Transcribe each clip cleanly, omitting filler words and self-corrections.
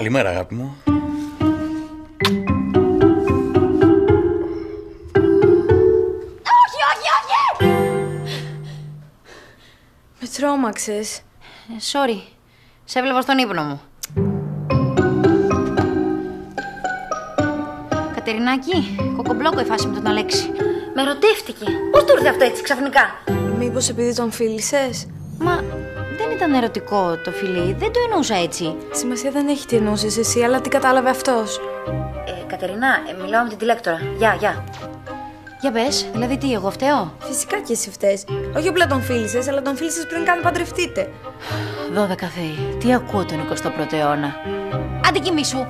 Καλημέρα, αγάπη μου. Όχι, όχι, όχι! Με τρόμαξες. Sorry. Σε έβλεπα στον ύπνο μου. Κατερινάκη, κοκομπλόκο η φάση με τον Αλέξη. Με ερωτεύτηκε. Πώς του ήρθε αυτό έτσι ξαφνικά? Μήπως επειδή τον φίλησες? Μα δεν ήταν ερωτικό το φιλί, δεν το εννοούσα έτσι. Σημασία δεν έχει τι εννοούσες εσύ, αλλά τι κατάλαβε αυτός. Κατερίνα, μιλάω με την τηλέκτορα. Γεια. Για πες, δηλαδή τι, εγώ φταίω? Φυσικά και εσύ φταίς. Όχι απλά τον φίλησες, αλλά τον φίλησες πριν καν παντρευτείτε. 12 Θεοί, τι ακούω τον 21ο αιώνα. Άντε κοιμήσου.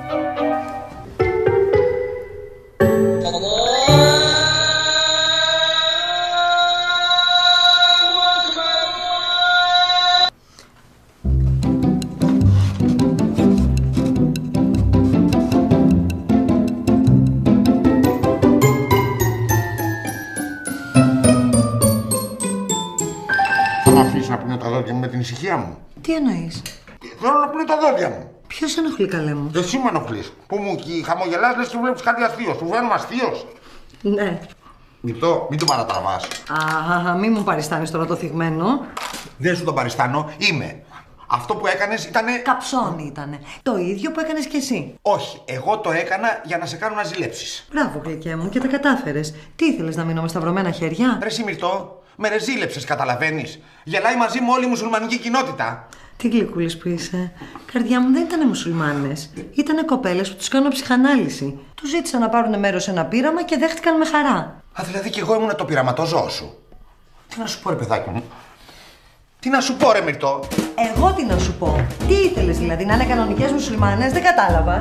Θα με αφήσεις να πλύνω τα δόντια μου με την ησυχία μου? Τι εννοείς? Θέλω να πλύνω τα δόντια μου. Ποιος ενοχλεί, καλέ μου? Εσύ με ενοχλείς. Που μου χαμογελάς, λες και βλέπεις κάτι αστείο. Σου βγαίνω αστείος. Ναι. Νιπτό, μην το παρατραβάς. Μη μου παριστάνεις τώρα το θυγμένο. Δεν σου το παριστάνω, είμαι. Αυτό που έκανες ήτανε... Καψόνι ήτανε. Το ίδιο που έκανες κι εσύ. Όχι, εγώ το έκανα για να σε κάνω να ζηλέψεις. Μπράβο, γλυκέ μου, και τα κατάφερες. Τι ήθελες, να μείνω με σταυρωμένα χέρια? Ρε Μυρτώ, με ρεζίλεψες, καταλαβαίνεις. Γελάει μαζί μου όλη η μουσουλμανική κοινότητα. Τι γλυκούλης που είσαι. Καρδιά μου, δεν ήτανε μουσουλμάνες. Ήτανε κοπέλες που τους κάνω ψυχανάλυση. Τους ζήτησαν να πάρουν μέρος σε ένα πείραμα και δέχτηκαν με χαρά. Δηλαδή κι εγώ ήμουν το πειραματόζωο σου. Τι να σου πω, ρε παιδάκι μου. Τι να σου πω, ρε Μυρτώ. Εγώ τι να σου πω? Τι ήθελες δηλαδή, να είναι κανονικές μουσουλμάνες? Δεν κατάλαβα.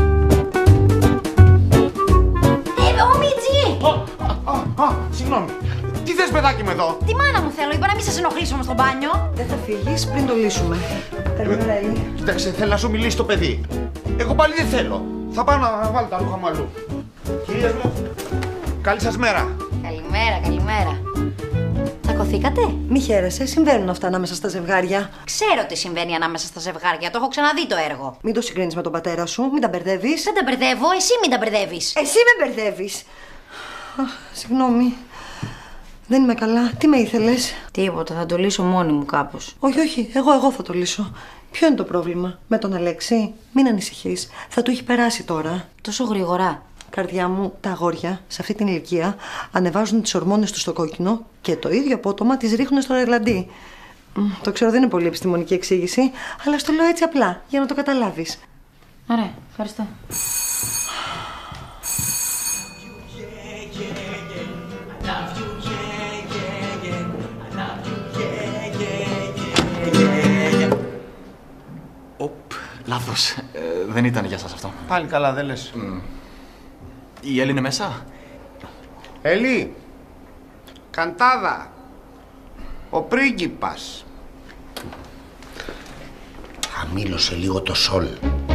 Ο Μιτζή! Συγγνώμη. Τι θες, παιδάκι μου, εδώ? Τη μάνα μου θέλω, είπα να μην σας ενοχλήσω μες στο μπάνιο. Δεν θα φύγεις πριν το λύσουμε. Καλημέρα, Έλλη. Κοίταξε, θέλει να σου μιλήσει το παιδί. Εγώ πάλι δεν θέλω. Θα πάω να βάλω τα ρούχα μου αλλού. Κυρίες μου, καλή σας μέρα. Καλημέρα. Τσακωθήκατε? Μη χαίρεσαι, συμβαίνουν αυτά ανάμεσα στα ζευγάρια. Ξέρω τι συμβαίνει ανάμεσα στα ζευγάρια, το έχω ξαναδεί το έργο. Μην το συγκρίνεις με τον πατέρα σου, μην τα μπερδεύεις. Δεν τα μπερδεύω, εσύ μην τα μπερδεύεις. Εσύ με μπερδεύεις. Συγγνώμη. Δεν είμαι καλά. Τι με ήθελες? Τίποτα, θα το λύσω μόνη μου κάπως. Όχι, εγώ θα το λύσω. Ποιο είναι το πρόβλημα? Με τον Αλέξη? Μην ανησυχείς. Θα του έχει περάσει τώρα. Τόσο γρήγορα? Καρδιά μου, τα αγόρια σε αυτή την ηλικία ανεβάζουν τις ορμόνες τους στο κόκκινο και το ίδιο απότομα τις ρίχνουν στο ρελαντί. Το ξέρω, δεν είναι πολύ επιστημονική εξήγηση, αλλά στο λέω έτσι απλά, για να το καταλάβεις. Ωραία, ευχαριστώ. Λάθος. Δεν ήταν για σας αυτό. Πάλι καλά, δεν λες. Η Έλλη είναι μέσα? Έλλη, καντάδα. Ο πρίγκιπας. Χαμήλωσε λίγο το σολ.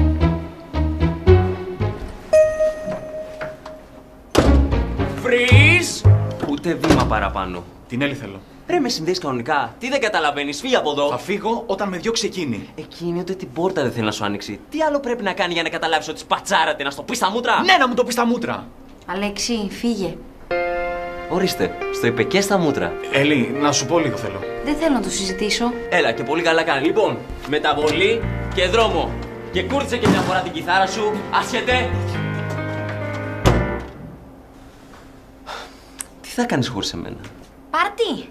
Φρις! Ούτε βήμα παραπάνω. Την Έλλη θέλω. Ρε, με συνδέεις κανονικά. Τι δεν καταλαβαίνεις, φύγε από εδώ. Θα φύγω όταν με διώξει εκείνη. Εκείνη ούτε την πόρτα δεν θέλει να σου άνοιξει. Τι άλλο πρέπει να κάνει για να καταλάβεις ότι σπατσάρατε, να στο πεις στα μούτρα? Ναι, να μου το πει στα μούτρα. Αλέξη, φύγε. Ορίστε, στο είπε και στα μούτρα. Έλλη, να σου πω λίγο θέλω. Δεν θέλω να το συζητήσω. Έλα, και πολύ καλά κάνει. Λοιπόν, μεταβολή και δρόμο. Και κούρτισε και μια φορά την κιθάρα σου. Άσχετε. Τι θα κάνεις χωρίς εμένα? Πάρτι!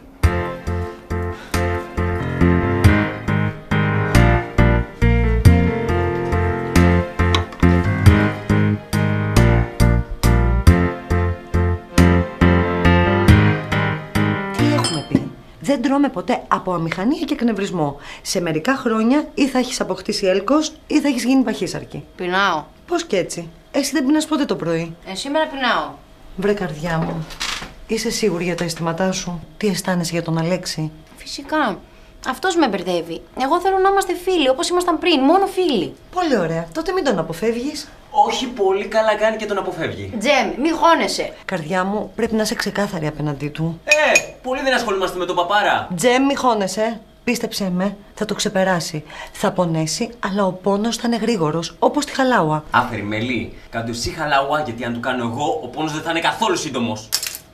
Δεν τρώμε ποτέ από αμηχανία και εκνευρισμό. Σε μερικά χρόνια ή θα έχεις αποκτήσει έλκος ή θα έχεις γίνει παχύσαρκη. Πεινάω. Πώς κι έτσι? Εσύ δεν πεινάς ποτέ το πρωί? Σήμερα πεινάω. Βρε καρδιά μου, είσαι σίγουρη για τα αισθήματά σου? Τι αισθάνεσαι για τον Αλέξη? Φυσικά. Αυτός με μπερδεύει. Εγώ θέλω να είμαστε φίλοι, όπως ήμασταν πριν, μόνο φίλοι. Πολύ ωραία. Τότε μην τον αποφεύγεις. Όχι, πολύ καλά κάνει και τον αποφεύγει. Τζέμ, μη χώνεσαι. Καρδιά μου, πρέπει να είσαι ξεκάθαρη απέναντί του. Πολύ δεν ασχολούμαστε με τον παπάρα. Τζέμ, μη χώνεσαι. Πίστεψέ με, θα το ξεπεράσει. Θα πονέσει, αλλά ο πόνος θα είναι γρήγορος, όπως τη χαλάουα. Άφερη μελή, κάτω εσύ χαλάουα, γιατί αν του κάνω εγώ, ο πόνος δεν θα είναι καθόλου σύντομος.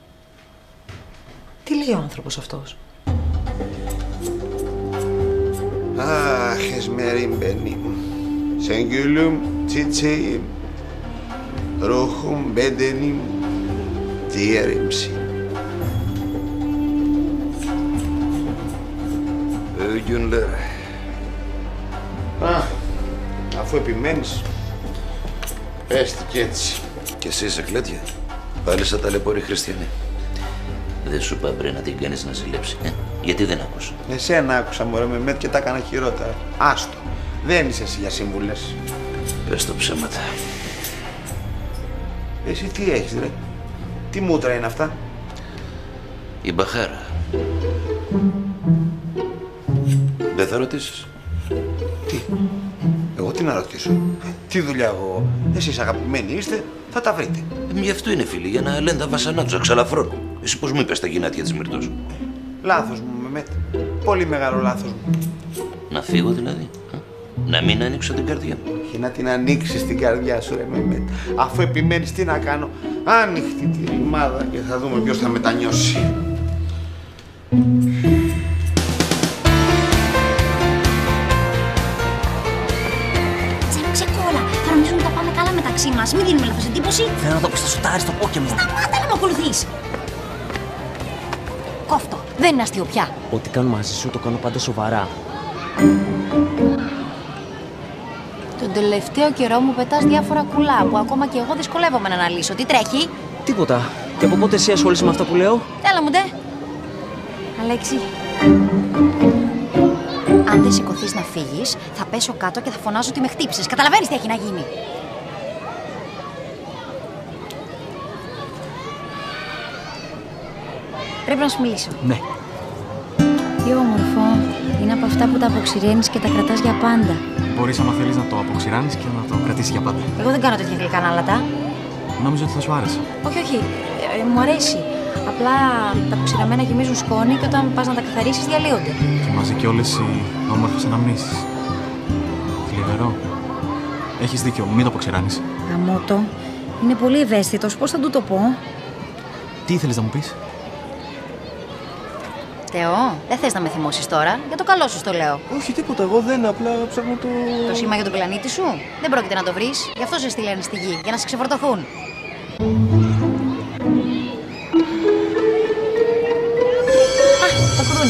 Τι λέει ο άνθρωπος αυτός? Αχ, εσμερίμ μπενίμ. Σεγγυλούμ τσιτσέιμ. Ρούχουμ μπέντενιμ. Διέρεμψη. Γιουνλερ. Αφού επιμένεις, πες τι κι έτσι. Και εσύ είσαι κλέτια. Πάλι σαν ταλαιπώροι χριστιανοί. Δεν σου είπα πριν να την κάνεις να ζηλέψει, Γιατί δεν άκουσα? Εσένα άκουσα, μωρέ Μεμέτ, και τα έκανα χειρότερα. Άστο. Δεν είσαι εσύ για σύμβουλες. Πες το ψέματα. Εσύ τι έχεις, ρε? Τι μούτρα είναι αυτά? Η μπαχάρα. Δεν θα ρωτήσεις? Τι? Εγώ τι να ρωτήσω? Τι δουλειά εγώ? Εσείς αγαπημένοι είστε, θα τα βρείτε. Γι' αυτό είναι φίλοι, για να λένε τα βασανά τους εξαλαφρώνουν. Εσύ πώς μου είπες τα γυνάτια της Μυρτός? Λάθος μου, Μεμέτ. Πολύ μεγάλο λάθος μου. Να φύγω δηλαδή? Να μην ανοίξω την καρδιά μου? Και να την ανοίξεις την καρδιά σου, ρε Μεμέτ. Αφού επιμένεις, τι να κάνω? Άνοιχτη τη ρημάδα και θα δούμε ποιος θα μετανιώσει. Θα νομίζουν ότι τα πάμε καλά μεταξύ μας. Μην δίνουμε λάθος εντύπωση. Θέλω να δω πως θα σουτάρεις στο Pokémon. Σταμάτα να με ακολουθείς. Κόφτο. Δεν είναι αστείο πια. Ό,τι κάνω μαζί σου το κάνω πάντα σοβαρά. Τον τελευταίο καιρό μου πετάς διάφορα κουλά που ακόμα και εγώ δυσκολεύομαι να αναλύσω. Τι τρέχει? Τίποτα. Και από πότε εσύ ασχολείσαι με αυτά που λέω? Έλα μου ντε. Αλέξη. Αν δεν σηκωθείς να φύγεις, θα πέσω κάτω και θα φωνάζω ότι με χτύπησες. Καταλαβαίνεις τι έχει να γίνει? Πρέπει να σου μιλήσω. Ναι. Τι όμορφο. Είναι από αυτά που τα αποξηραίνεις και τα κρατάς για πάντα. Μπορείς, άμα θέλεις, να το αποξηράνεις και να το κρατήσεις για πάντα. Εγώ δεν κάνω τέτοια γλυκά ανάλατα. Νόμιζα ότι θα σου άρεσε. Όχι, όχι. Μου αρέσει. Απλά τα αποξηραμένα γεμίζουν σκόνη και όταν πας να τα καθαρίσεις διαλύονται. Και μαζί και όλες οι όμορφες αναμνήσεις. Θλιβερό. Έχεις δίκιο, μην το αποξηράνεις. Γαμώτο. Είναι πολύ ευαίσθητος. Πώς θα του το πω? Τι ήθελες να μου πεις? Θεό, δεν θες να με θυμώσεις τώρα. Για το καλό σου το λέω. Όχι, τίποτα. Εγώ δεν. Απλά ψάχνω το. Το σήμα για τον πλανήτη σου δεν πρόκειται να το βρεις. Γι' αυτό σε στείλανε στη γη, για να σε ξεφορτωθούν. Α, το κουδούνι.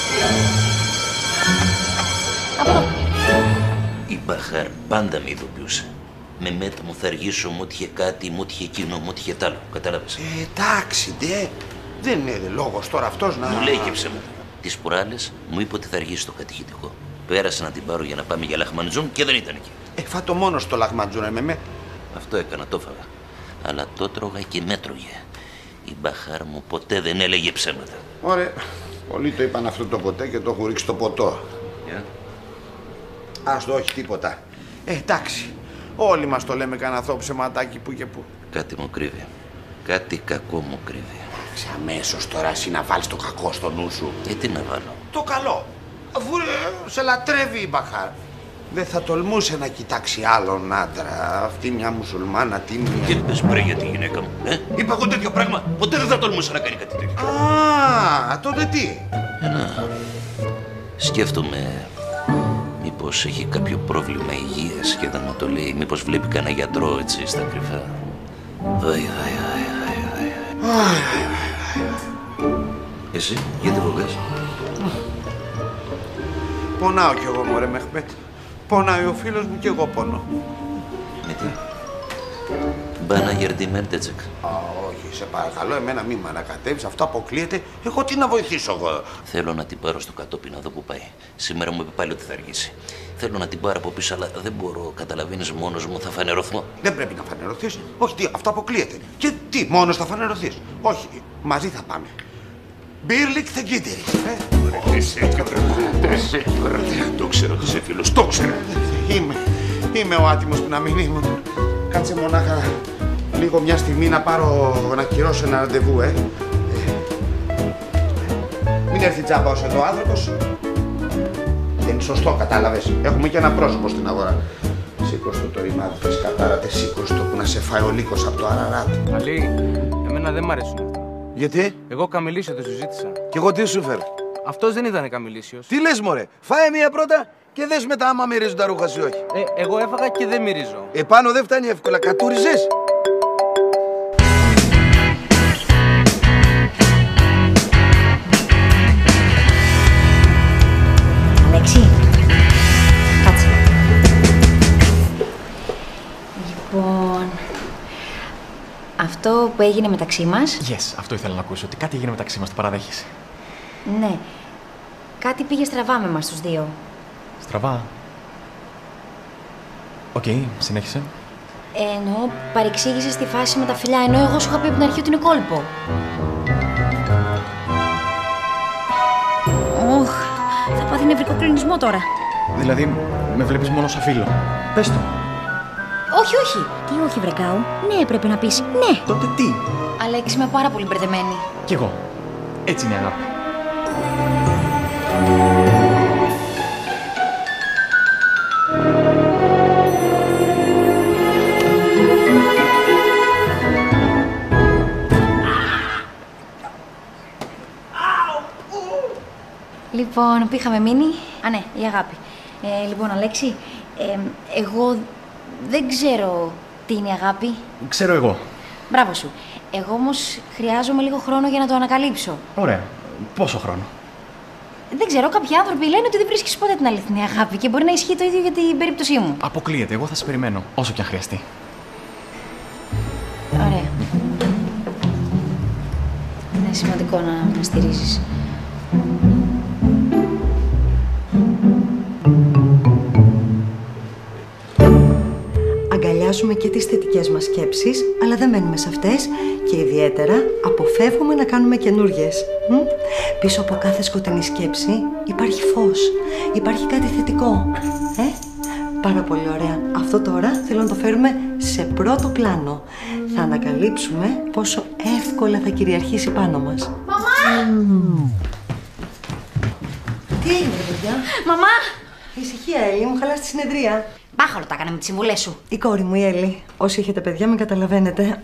Από εδώ. Η Μπαχάρ πάντα με ειδοποιούσε. Με μέτα μου θα αργήσω, μου έτυχε κάτι, μου έτυχε εκείνο, μου έτυχε τ' άλλο. Κατάλαβες? Εντάξει, ντε. Δεν είναι λόγος τώρα αυτός να... Μου λέει και ψέματα. Τις προάλλες μου είπε ότι θα αργήσει στο κατηχητικό. Πέρασα να την πάρω για να πάμε για λαχμαντζούν και δεν ήταν εκεί. Φάτο μόνο στο λαχμαντζούν, με. Αυτό έκανα, το έφαγα. Αλλά το τρώγα και μέτρωγε. Η Μπαχάρ μου ποτέ δεν έλεγε ψέματα. Ωραία. Πολλοί το είπαν αυτό το ποτέ και το έχουν ρίξει στο ποτό. Ας το, όχι τίποτα. Εντάξει. Όλοι μας το λέμε κανένα θό ψεματάκι που και που. Κάτι μου κρύβει. Κάτι κακό μου κρύβει. Αμέσως τώρα εσύ να βάλεις το κακό στο νου σου. Τι να βάλω? Το καλό. Αφού σε λατρεύει η Μπαχάρ. Δεν θα τολμούσε να κοιτάξει άλλον άντρα. Αυτή μια μουσουλμάνα τίμια. Τι πες πρέ για τη γυναίκα μου, Είπα εγώ τέτοιο πράγμα. Ποτέ δεν θα τολμούσα να κάνει κάτι τέτοιο. Α, τότε τι? Σκέφτομαι μήπως έχει κάποιο πρόβλημα υγείας και δεν μου το λέει. Μήπως βλέπει κανένα γιατρό έτσι στα κρυφά. Εσύ, γιατί φοβάσαι? Πονάω κι εγώ, μωρέ Μεχμέτ. Πονάει ο φίλος μου κι εγώ πονώ. Με τι? Μπάνα γερντιμέντετσεκ. Όχι, σε παρακαλώ, εμένα μη με ανακατεύεις. Αυτό αποκλείεται. Εγώ τι να βοηθήσω εγώ? Θέλω να την πάρω στο κατόπι να δω που πάει. Σήμερα μου είπε πάλι ότι θα αργήσει. Θέλω να την πάρω από πίσω, αλλά δεν μπορώ. Καταλαβαίνεις, μόνος μου θα φανερωθώ. Δεν πρέπει να φανερωθείς. Όχι, τι, αυτό αποκλείεται. Και τι, μόνος θα φανερωθείς? Όχι, μαζί θα πάμε. Μπίρλικ θα κοίτερεις. Το ξέρω ότι είσαι φίλος, το ξέρω. Είμαι ο άτιμος που να μην ήμουν. Κάτσε μονάχα λίγο μια στιγμή να πάρω, να κυρώσω ένα ραντεβού, Μην έρθει τζάμπα ως εδώ ο άνθρωπος. Δεν είναι σωστό, κατάλαβες. Έχουμε και ένα πρόσωπο στην αγορά. Σήκωστο το ρημάδι της κατάρατε, σήκωστο που να σε φάει ο λύκος από το Αραράτι. Αλή, εμένα δεν μ' αρέσουν αυτά. Γιατί? Εγώ καμιλίσιο το συζήτησα. Κι εγώ τι σου φέρω? Αυτός δεν ήταν καμιλίσιος. Τι λες μωρέ, φάε μία πρώτα και δες μετά άμα μυρίζουν τα ρούχα σου ή όχι. Εγώ έφαγα και δεν μυρίζω. Επάνω δεν φτάνει εύκολα, κατούριζες. Αλέξη, κάτσε. Λοιπόν, αυτό που έγινε μεταξύ μας... Yes, αυτό ήθελα να ακούσω. Ότι κάτι έγινε μεταξύ μας, το παραδέχεσαι. Ναι, κάτι πήγε στραβά με μας τους δύο. Στραβά. Οκ, συνέχισε. Εννοώ, παρεξήγησε στη φάση με τα φιλιά, ενώ εγώ σου είχα πει από την αρχή ότι είναι κόλπο. Οχ, θα πάθει νευρικό κλονισμό τώρα. Δηλαδή, με βλέπεις μόνο σαν φίλο. Πες το. Όχι, όχι. Τι όχι, βρεκάου. Ναι, πρέπει να πεις ναι. Τότε τι? Αλέξη, είμαι πάρα πολύ μπερδεμένη. Κι εγώ. Έτσι είναι η αγάπη. Λοιπόν, που είχαμε μείνει. Α, ναι, η αγάπη. Λοιπόν, Αλέξη, εγώ δεν ξέρω τι είναι η αγάπη. Ξέρω εγώ. Μπράβο σου. Εγώ όμως χρειάζομαι λίγο χρόνο για να το ανακαλύψω. Ωραία. Πόσο χρόνο? Δεν ξέρω, κάποιοι άνθρωποι λένε ότι δεν βρίσκεις ποτέ την αληθινή αγάπη και μπορεί να ισχύει το ίδιο για την περίπτωσή μου. Αποκλείεται. Εγώ θα σε περιμένω, όσο και αν χρειαστεί. Ωραία. Είναι σημαντικό να με στηρίζεις. Αγκαλιάζουμε και τις θετικές μας σκέψεις, αλλά δεν μένουμε σε αυτές και ιδιαίτερα αποφεύγουμε να κάνουμε καινούργιες. Πίσω από κάθε σκοτεινή σκέψη υπάρχει φως, υπάρχει κάτι θετικό. Πάρα πολύ ωραία. Αυτό τώρα θέλω να το φέρουμε σε πρώτο πλάνο. Θα ανακαλύψουμε πόσο εύκολα θα κυριαρχήσει πάνω μας. Μαμά! Τι έγινε, παιδιά? Μαμά! Ησυχία, Έλλη, μου χαλάς τη συνεδρία. Μπάχαλο τα έκανα με τις συμβουλές σου. Η κόρη μου, η Έλλη. Όσοι έχετε παιδιά, με καταλαβαίνετε.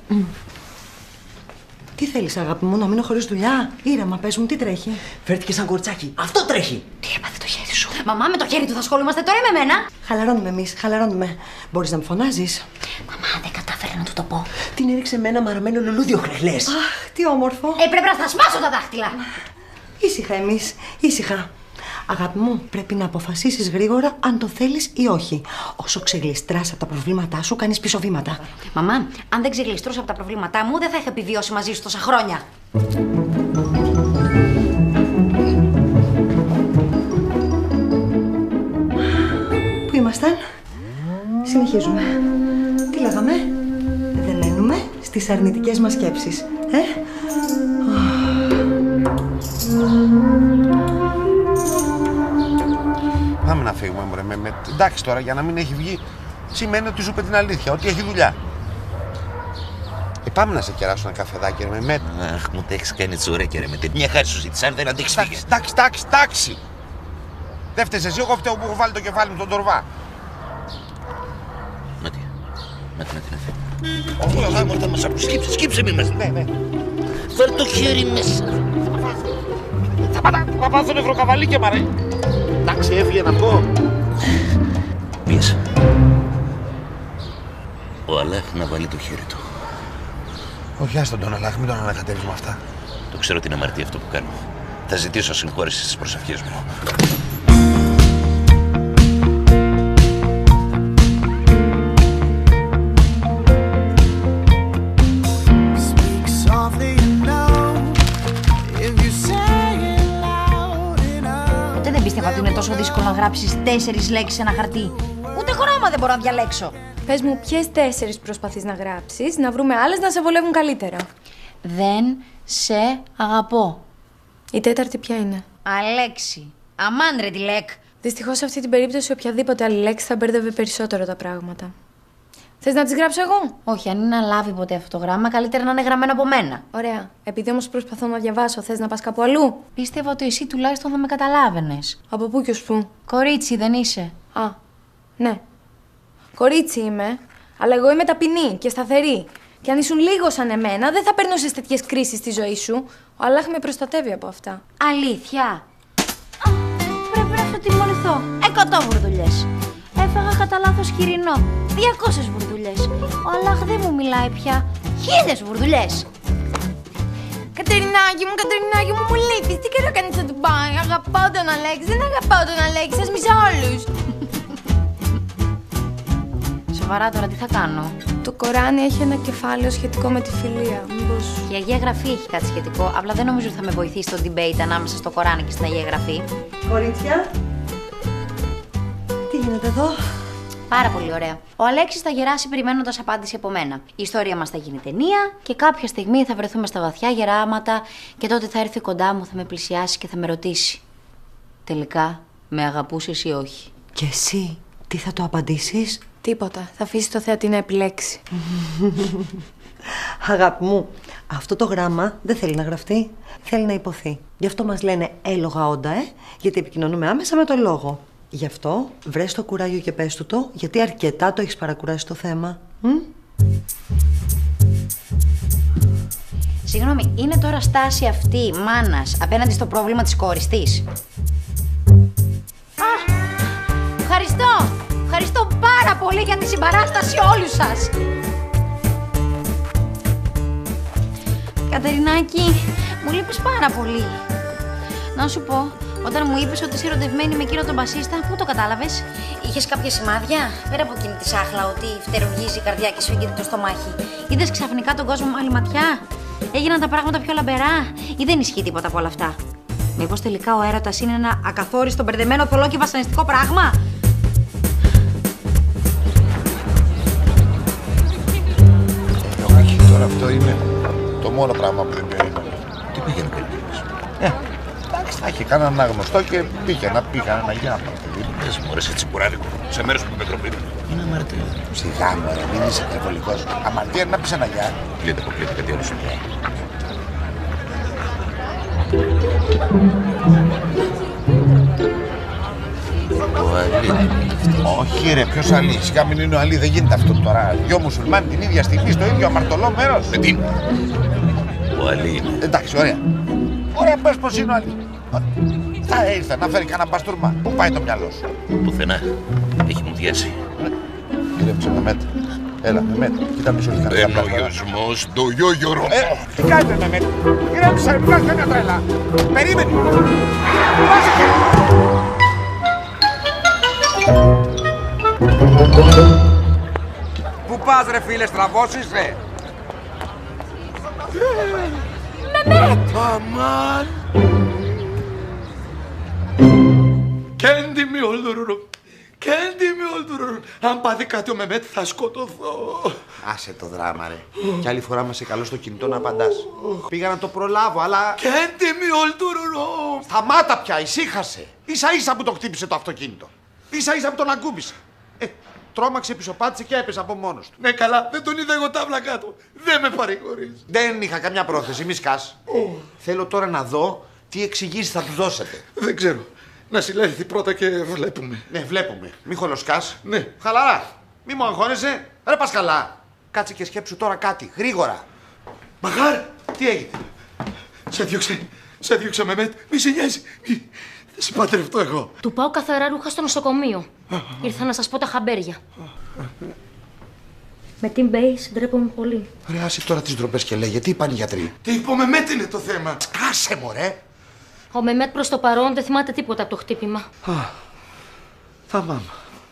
Τι θέλεις, αγάπη μου, να μείνω χωρίς δουλειά? Ήρεμα, πες μου, τι τρέχει? Φέρθηκε σαν κορτσάκι. Αυτό τρέχει. Τι έπαθε το χέρι σου? Μαμά, με το χέρι του θα ασχολούμαστε τώρα με μένα. Χαλαρώνουμε εμείς, χαλαρώνουμε. Μπορείς να με φωνάζεις? Μαμά, δεν κατάφερα να του το πω. Την έριξε με ένα μαραμένο λουλούδι ο χρελές. Αχ, τι όμορφο. Πρέπει να στα σπάσω τα δάχτυλα. Ήσυχα εμείς, ήσυχα. Αγάπη μου, πρέπει να αποφασίσεις γρήγορα αν το θέλεις ή όχι. Όσο ξεγλιστράς από τα προβλήματά σου, κάνεις πίσω βήματα. Μαμά, αν δεν ξεγλιστρούσα από τα προβλήματά μου, δεν θα είχα επιβιώσει μαζί σου τόσα χρόνια. Πού ήμασταν? Συνεχίζουμε. Τι λέγαμε? Δεν μένουμε στις αρνητικές μας σκέψεις. Πάμε να φύγουμε, μωρέ. Εντάξει τώρα, για να μην έχει βγει, σημαίνει ότι σου είπε την αλήθεια, ότι έχει δουλειά. Πάμε να σε κεράσω ένα καφεδάκι, ρε Μεμέτ. Αχ, μου τα έχεις κάνει τσουρέκι, ρε Μεμέτ. Μια χάρη σου ζήτησα, αν δεν αντέξεις φύγε. Εντάξει. Δεν φταίς εσύ, εγώ φταίω που έχω βάλει το κεφάλι μου στον τορβά. Μάτι, να φύγει. Όχι, μωρέ, θα μας ακούς. Σκύψε μη μας. Ναι. Φέρ' το χέρι μέσα. Θα πάθω νευροκαβαλίκια, μαρέ. Εντάξει, έφυγε να πω. Πίεσε. Ο Αλάχ να βάλει το χέρι του. Όχι, άστον τον Αλάχ, μην τον ανακατεύεις με αυτά. Το ξέρω ότι είναι αμαρτία αυτό που κάνω. Θα ζητήσω συγχώρεση στις προσευχές μου. Ποτέ δεν πίστευα ότι είναι τόσο δύσκολο να γράψεις 4 λέξεις σε ένα χαρτί. Ούτε χρώμα δεν μπορώ να διαλέξω. Πες μου, ποιες 4 προσπαθείς να γράψεις, να βρούμε άλλες να σε βολεύουν καλύτερα. Δεν σε αγαπώ. Η 4η ποια είναι? Αλέξη. Αμάν ρε τη λέκ. Δυστυχώς σε αυτή την περίπτωση οποιαδήποτε άλλη λέξη θα μπέρδευε περισσότερο τα πράγματα. Θες να τις γράψω εγώ? Όχι, αν είναι να λάβει ποτέ αυτό το γράμμα, καλύτερα να είναι γραμμένο από μένα. Ωραία. Επειδή όμως προσπαθώ να διαβάσω, θες να πας κάπου αλλού? Πίστευα ότι εσύ τουλάχιστον θα με καταλάβαινες. Από πού και ως πού? Κορίτσι, δεν είσαι? Α, ναι. Κορίτσι είμαι, αλλά εγώ είμαι ταπεινή και σταθερή. Και αν ήσουν λίγο σαν εμένα, δεν θα περνούσες τέτοιες κρίσεις στη ζωή σου. Ο Αλλάχ με προστατεύει από αυτά. Αλήθεια? Πρέπει να αυτοτιμωρηθώ. 100 βουρδουλιές. Έφαγα κατά λάθος χοιρινό. 200 βουρδουλιές. Ο Αλλάχ δεν μου μιλάει πια. 1000 βουρδουλιές. Κατερινάκη μου, μου λείπεις. Τι καιρό κάνεις να του πάει? Αγαπάω τον Αλέξη, δεν αγαπάω τον Αλέξη, σας μισώ όλους. Σοβαρά τώρα, τι θα κάνω? Το Κοράνι έχει ένα κεφάλαιο σχετικό με τη φιλία. Μήπως... Και η Αγία Γραφή έχει κάτι σχετικό. Απλά δεν νομίζω ότι θα με βοηθήσει στο debate ανάμεσα στο Κοράνι και στην Αγία Γραφή. Κορίτσια, τι γίνεται εδώ? Πάρα πολύ ωραία. Ο Αλέξης θα γεράσει περιμένοντας απάντηση από μένα. Η ιστορία μας θα γίνει ταινία και κάποια στιγμή θα βρεθούμε στα βαθιά γεράματα και τότε θα έρθει κοντά μου, θα με πλησιάσει και θα με ρωτήσει. Τελικά, με αγαπούσες ή όχι? Και εσύ, τι θα το απαντήσεις? Τίποτα. Θα αφήσει το θεατή να επιλέξει. Αγάπη μου, αυτό το γράμμα δεν θέλει να γραφτεί, θέλει να υποθεί. Γι' αυτό μας λένε έλογα όντα, γιατί επικοινωνούμε άμεσα με το λόγο. Γι' αυτό βρες το κουράγιο και πες του το, γιατί αρκετά το έχεις παρακουράσει το θέμα. Συγγνώμη, είναι τώρα στάση αυτή μάνας απέναντι στο πρόβλημα της κόρης της? Α, ευχαριστώ! Ευχαριστώ πάρα πολύ για τη συμπαράσταση όλους σας! Κατερινάκη, μου λείπεις πάρα πολύ. Να σου πω, όταν μου είπες ότι είσαι ερωτευμένη με εκείνο τον μπασίστα, πού το κατάλαβες? Είχες κάποια σημάδια? Πέρα από εκείνη τη σάχλα ότι φτερουγίζει η καρδιά και σφίγγεται το στομάχι. Είδες ξαφνικά τον κόσμο με άλλη ματιά? Έγιναν τα πράγματα πιο λαμπερά ή δεν ισχύει τίποτα από όλα αυτά? Μήπως τελικά ο έρωτας είναι ένα ακαθόριστο, μπερδεμένο, θολό και βασανιστικό πράγμα? Όχι, τώρα αυτό είναι το μόνο πράγμα που δεν περίμενα. Τι πήγαινε καλύτερος? Εντάξει, θα είχε κανέναν γνωστό και πήγαινα ένα γάμο. Πες μου, ρε, σε τσιμπουράδικο, σε μέρος που με τροπείτε. Είναι αμαρτία. Σιγά μωρέ, μην είσαι υπερβολικός. Αμαρτία είναι να πεις ένα γεια. Κλείτε, αποκλείτε, κάτι άλλο σου λέει. Ο Αλή. Όχι ρε, ποιος Αλή, σιγά μην είναι ο Αλή, δεν γίνεται αυτό τώρα. Δυο μουσουλμάνοι την ίδια στιγμή στο ίδιο αμαρτωλό μέρος. Με τι? Ο Αλή είναι. Εντάξει, ωραία. Ωραία, πες πως είναι ο Αλή. Θα ήρθε να φέρει κανένα μπαστούρμα. Πού πάει το μυαλό σου? Πουθενά. Έχει μουδιάσει. Ηρέμησε, Μεμέτ. Έλα, Μεμέτ, κοίτα μη σου έρθει κανένα πλάσμα. Ενογιασμός του γιόγιορο. Τι κάνετε, Μεμέτ? Ηρέμησε, μην κάνεις καμιά τρέλα. Περίμενε. Πού πας ρε φίλε, στραβώσεις ρε? Μεμέτ! Αμάν! Κέντι μη όλδουρουρου. Κέντι μη όλδουρουρου. Αν πάθει κάτι ο Μεμέτ θα σκοτωθώ. Άσε το δράμα ρε. Κι άλλη φορά μας σε καλώ στο κινητό να απαντάς. Πήγα να το προλάβω, αλλά... Κέντι μη όλδουρουρου. Σταμάτα πια, ησύχασε. Ίσα ίσα που το χτύπησε το αυτοκίνητο. Ίσα ίσα που τον ακούμπησε. Τρόμαξε, πισωπάτησε και έπεσε από μόνος του. Ναι καλά, δεν τον είδα εγώ τάβλα κάτω. Δεν με παρηγορείς. Δεν είχα καμιά πρόθεση, μη σκάς. Θέλω τώρα να δω τι εξηγήσεις θα του δώσετε. Δεν ξέρω. Να συλλέχθει πρώτα και βλέπουμε. Ναι, βλέπουμε. Μη χολοσκάς. Ναι. Χαλαρά. Μη μου αγχώνεσαι. Ρε πας καλά. Κάτσε και σκέψου τώρα κάτι. Γρήγορα. Μαχάρ! Τι έγινε? Σε διώξε Μεμέτ. Μη σε νοιάζει. Θα σε παντρευτώ εγώ. Του πάω καθαρά ρούχα στο νοσοκομείο. Ήρθα να σας πω τα χαμπέρια. Με την Μπέις ντρέπομαι πολύ. Ρε άσε τώρα τις ντροπές και λέγε. Τι είπαν οι γιατροί? Τι είπε ο Μεμέτ είναι το θέμα. Άσε μωρέ. Ο Μεμέτ προς το παρόν δεν θυμάται τίποτα από το χτύπημα. Θαμάμ.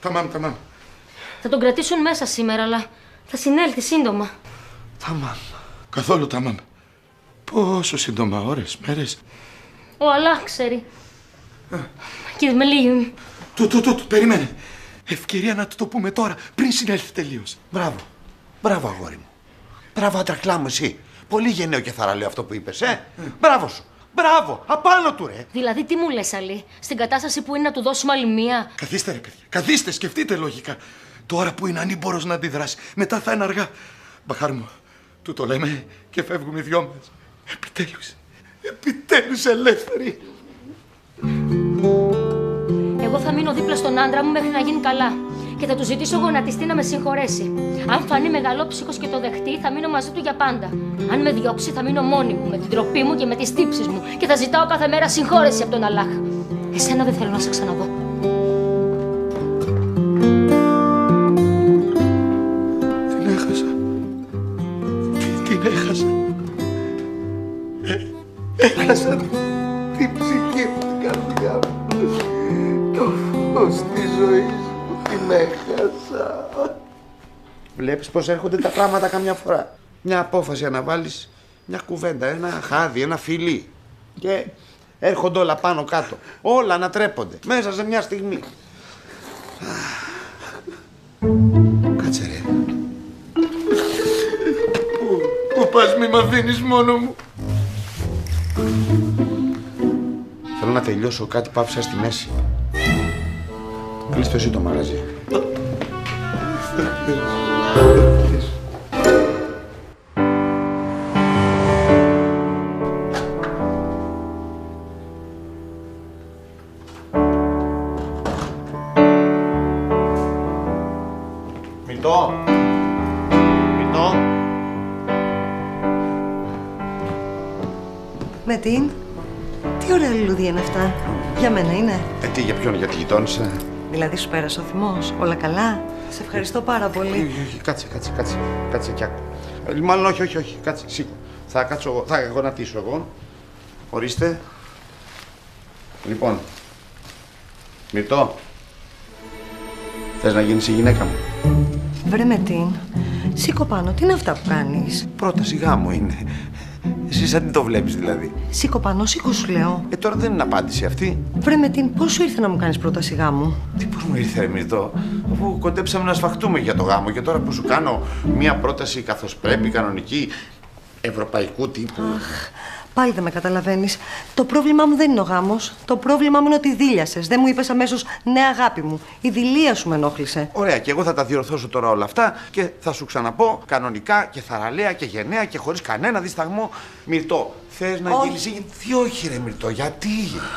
Θα τον κρατήσουν μέσα σήμερα, αλλά θα συνέλθει σύντομα. Θαμάμ. Καθόλου ταμάμ. Πόσο σύντομα, ώρες, μέρες. Ο Αλλάχ ξέρει. Κύριε Μελίγιου. Περίμενε. Ευκαιρία να του το πούμε τώρα, πριν συνέλθει τελείως. Μπράβο. Μπράβο, αγόρι μου. Μπράβο, αντρακλά μου, εσύ. Πολύ γενναίο και θαραλέο αυτό που είπες, Μπράβο σου. Μπράβο. Απάνω του, ρε. Δηλαδή, τι μου λες, Αλή, στην κατάσταση που είναι να του δώσουμε άλλη μία. Καθίστε, ρε παιδιά. Καθίστε, σκεφτείτε λογικά. Τώρα που είναι ανήμπορος να αντιδράσει, μετά θα είναι αργά. Μπαχάρ μου, του το λέμε και φεύγουμε οι δυο μας. Επιτέλους ελεύθεροι. Εγώ θα μείνω δίπλα στον άντρα μου μέχρι να γίνει καλά. Και θα του ζητήσω γονατιστή να με συγχωρέσει. Αν φανεί μεγαλόψυχος και το δεχτεί, θα μείνω μαζί του για πάντα. Αν με διώξει, θα μείνω μόνη μου, με την τροπή μου και με τις τύψεις μου. Και θα ζητάω κάθε μέρα συγχώρεση από τον Αλλάχ. Εσένα δεν θέλω να σε ξαναδώ. Την έχασα. Την έχασα. Έχασα την ψυχή μου, την καρδιά μου. Το φως της ζωής μου την έχασα. Βλέπεις πως έρχονται τα πράγματα καμιά φορά. Μια απόφαση αναβάλεις, μια κουβέντα, ένα χάδι, ένα φιλί. Και έρχονται όλα πάνω κάτω. Όλα ανατρέπονται μέσα σε μια στιγμή. Κάτσε ρε. Πού πας, μη μ' αφήνεις μόνο μου. Θέλω να τελειώσω κάτι που άφησα στη μέση. Κλείς το εσύ το μαγαζί. Μυρτώ. Μυρτώ. Μετίν, τι ωραία λουλούδια είναι αυτά. Για μένα είναι. Τι, για ποιον, για τη γειτόνισσα? Δηλαδή σου πέρασε ο θυμός, όλα καλά. Σε ευχαριστώ πάρα πολύ. Κάτσε κι άκου. Μάλλον όχι, κάτσε, σήκω. Θα κάτσω εγώ, θα γονατίσω εγώ. Ορίστε. Λοιπόν, Μυρτώ, θες να γίνεις η γυναίκα μου? Βρε Μετίν, σήκω πάνω, τι είναι αυτά που κάνεις? Πρόταση γάμου είναι. Εσύ σαν τι το βλέπεις δηλαδή? Σήκω πάνω, σήκω σου λέω. Τώρα δεν είναι απάντηση αυτή. Βρε Μετίν, πώς σου ήρθε να μου κάνεις πρόταση γάμου? Τι πώς μου ήρθε, ρε Μυρτώ, αφού κοντέψαμε να σφαχτούμε για το γάμο και τώρα που σου κάνω μία πρόταση καθώς πρέπει, κανονική, ευρωπαϊκού τύπου. Αχ, πάλι δεν με καταλαβαίνεις. Το πρόβλημά μου δεν είναι ο γάμος. Το πρόβλημά μου είναι ότι δίλιασες. Δεν μου είπες αμέσως ναι, αγάπη μου. Η δειλία σου με ενόχλησε. Ωραία, και εγώ θα τα διορθώσω τώρα όλα αυτά και θα σου ξαναπώ κανονικά και θαραλέα και γενναία και χωρίς κανένα δισταγμό. Μυρτώ, θες να γίνεις ή τι? Όχι, ρε Μυρτώ, γιατί?